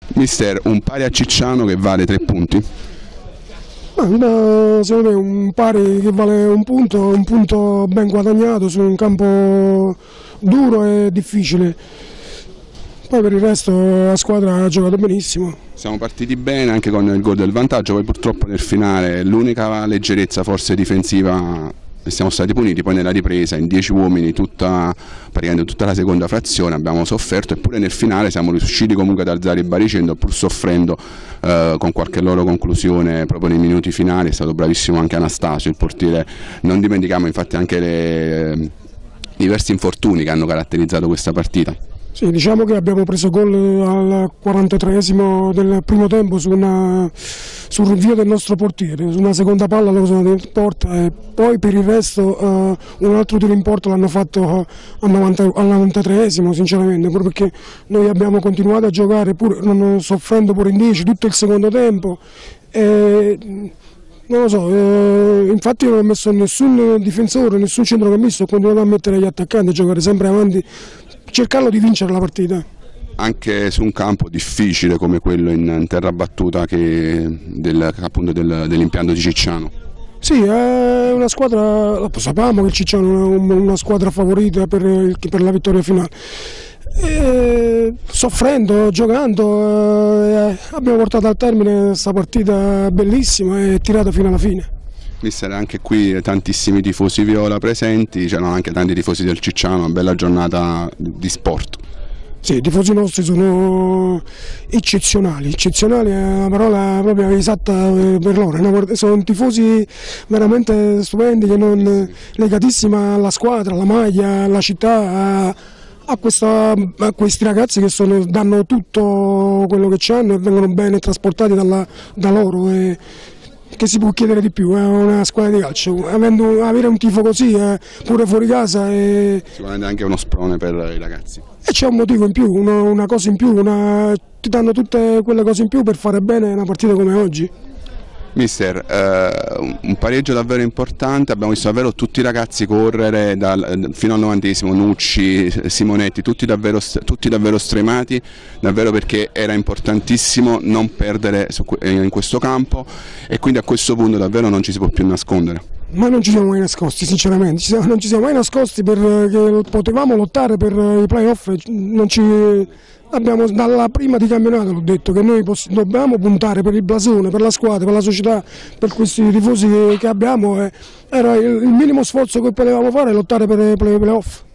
Mister, un pari a Cicciano che vale 3 punti? Secondo me un pari che vale un punto ben guadagnato su un campo duro e difficile. Poi per il resto la squadra ha giocato benissimo. Siamo partiti bene anche con il gol del vantaggio, poi purtroppo nel finale l'unica leggerezza forse difensiva siamo stati puniti, poi nella ripresa in 10 uomini praticamente tutta la seconda frazione abbiamo sofferto, eppure nel finale siamo riusciti comunque ad alzare il baricentro pur soffrendo con qualche loro conclusione proprio nei minuti finali. È stato bravissimo anche Anastasio, il portiere. Non dimentichiamo infatti anche i diversi infortuni che hanno caratterizzato questa partita. Sì, diciamo che abbiamo preso gol al 43esimo del primo tempo sul rinvio del nostro portiere, su una seconda palla loro sono in porta, e poi per il resto un altro tiro in porta l'hanno fatto al 93esimo sinceramente, proprio perché noi abbiamo continuato a giocare pur non soffrendo pure in 10 tutto il secondo tempo. Non lo so, infatti io non ho messo nessun difensore, nessun centrocampista, ho continuato a mettere gli attaccanti, a giocare sempre avanti, cercando di vincere la partita. Anche su un campo difficile come quello in terra battuta dell'impianto di Cicciano. Sì, è una squadra, sappiamo che il Cicciano è una squadra favorita per la vittoria finale. Soffrendo, giocando, abbiamo portato al termine questa partita bellissima e tirata fino alla fine. Mister, anche qui tantissimi tifosi viola presenti, c'erano anche tanti tifosi del Cicciano, una bella giornata di sport. Sì, i tifosi nostri sono eccezionali è una parola proprio esatta per loro, sono tifosi veramente stupendi, legatissimi alla squadra, alla maglia, alla città, a questi ragazzi che danno tutto quello che hanno e vengono bene trasportati da loro. Che si può chiedere di più, è una squadra di calcio, avere un tifo così pure fuori casa sicuramente anche uno sprone per i ragazzi. E c'è un motivo in più, una cosa in più, ti danno tutte quelle cose in più per fare bene una partita come oggi. Mister, un pareggio davvero importante, abbiamo visto davvero tutti i ragazzi correre fino al 90esimo, Nucci, Simonetti, tutti davvero stremati, davvero, perché era importantissimo non perdere in questo campo, e quindi a questo punto davvero non ci si può più nascondere. Ma non ci siamo mai nascosti, sinceramente, non ci siamo mai nascosti perché potevamo lottare per i playoff, dalla prima di campionato l'ho detto che noi dobbiamo puntare per il blasone, per la squadra, per la società, per questi tifosi che abbiamo, era il minimo sforzo che potevamo fare, lottare per i playoff.